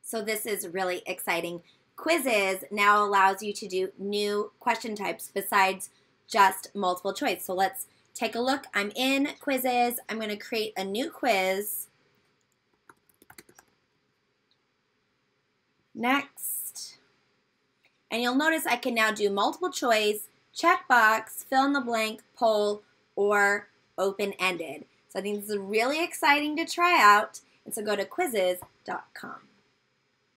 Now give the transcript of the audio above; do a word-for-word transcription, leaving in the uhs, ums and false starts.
So this is really exciting. Quizizz now allows you to do new question types besides just multiple choice. So let's take a look. I'm in Quizizz. I'm going to create a new quiz. Next. And you'll notice I can now do multiple choice, checkbox, fill in the blank, poll, or open-ended. So I think this is really exciting to try out. And so go to quizizz dot com.